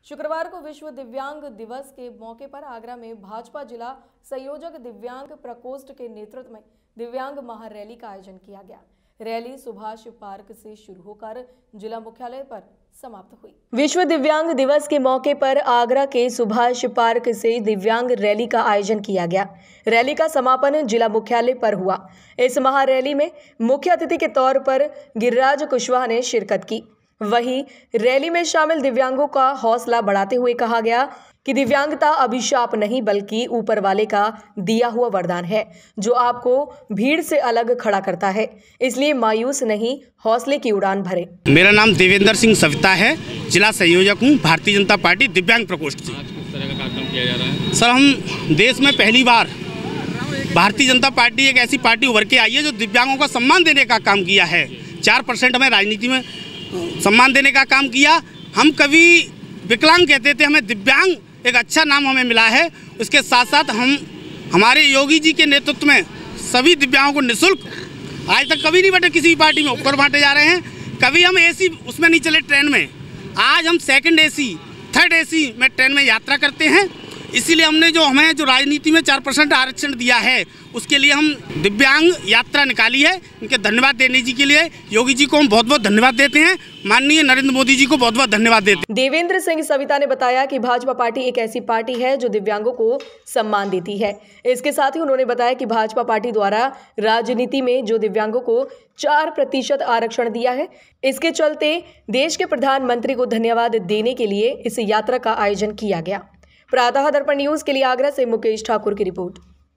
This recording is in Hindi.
शुक्रवार को विश्व दिव्यांग दिवस के मौके पर आगरा में भाजपा जिला संयोजक दिव्यांग प्रकोष्ठ के नेतृत्व में दिव्यांग महारैली का आयोजन किया गया। रैली सुभाष पार्क से शुरू होकर जिला मुख्यालय पर समाप्त हुई। विश्व दिव्यांग दिवस के मौके पर आगरा के सुभाष पार्क से दिव्यांग रैली का आयोजन किया गया। रैली का समापन जिला मुख्यालय पर हुआ। इस महारैली में मुख्य अतिथि के तौर पर गिरिराज कुशवाहा ने शिरकत की। वहीं रैली में शामिल दिव्यांगों का हौसला बढ़ाते हुए कहा गया कि दिव्यांगता अभिशाप नहीं बल्कि ऊपर वाले का दिया हुआ वरदान है जो आपको भीड़ से अलग खड़ा करता है। इसलिए मायूस नहीं, हौसले की उड़ान भरे। मेरा नाम देवेंद्र सिंह सविता है, जिला संयोजक हूँ भारतीय जनता पार्टी दिव्यांग प्रकोष्ठ से। आज किस तरह का कार्यक्रम किया जा रहा है? सर, हम देश में पहली बार भारतीय जनता पार्टी एक ऐसी पार्टी उभर के आई है जो दिव्यांगों का सम्मान देने का काम किया है। 4% हमें राजनीति में सम्मान देने का काम किया। हम कभी विकलांग कहते थे, हमें दिव्यांग एक अच्छा नाम हमें मिला है। उसके साथ साथ हम हमारे योगी जी के नेतृत्व में सभी दिव्यांगों को निःशुल्क, आज तक कभी नहीं बांटे किसी पार्टी में, ऊपर बांटे जा रहे हैं। कभी हम एसी उसमें नहीं चले ट्रेन में, आज हम सेकंड एसी, थर्ड एसी में ट्रेन में यात्रा करते हैं। इसीलिए हमने हमें जो राजनीति में 4% आरक्षण दिया है उसके लिए हम दिव्यांग यात्रा निकाली है। इनके धन्यवाद देने जी के लिए योगी जी को हम बहुत बहुत धन्यवाद देते हैं। माननीय नरेंद्र मोदी जी को बहुत बहुत धन्यवाद देते हैं। देवेंद्र सिंह सविता ने बताया कि भाजपा पार्टी एक ऐसी पार्टी है जो दिव्यांगों को सम्मान देती है। इसके साथ ही उन्होंने बताया कि भाजपा पार्टी द्वारा राजनीति में जो दिव्यांगों को 4% आरक्षण दिया है, इसके चलते देश के प्रधानमंत्री को धन्यवाद देने के लिए इस यात्रा का आयोजन किया गया। प्रातः दर्पण न्यूज के लिए आगरा से मुकेश ठाकुर की रिपोर्ट।